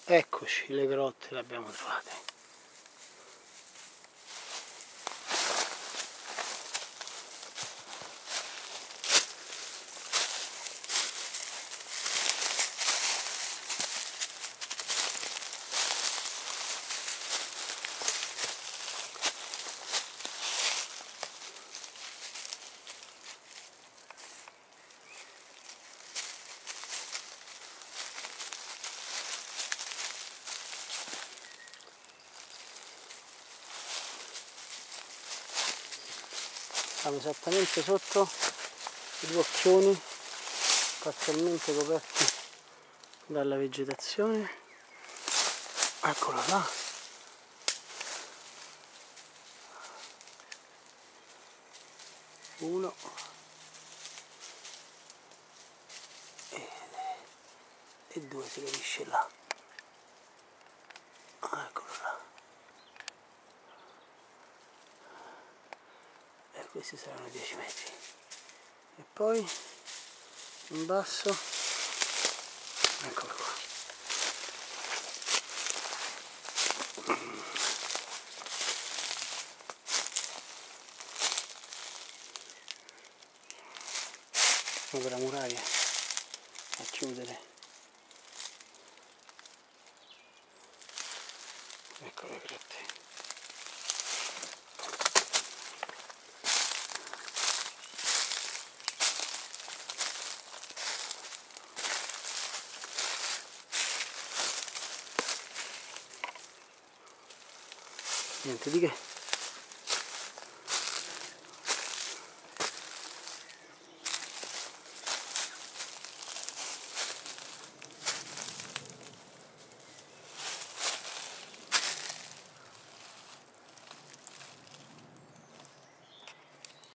Eccoci, le grotte le abbiamo trovate. Siamo esattamente sotto i due occhioni parzialmente coperti dalla vegetazione. Eccolo là. Uno e due, si capisce là. Eccolo là. E questi saranno 10 metri. E poi in basso, eccolo qua. Sopra la muraglia a chiudere. Ecco le grotte. Niente di che.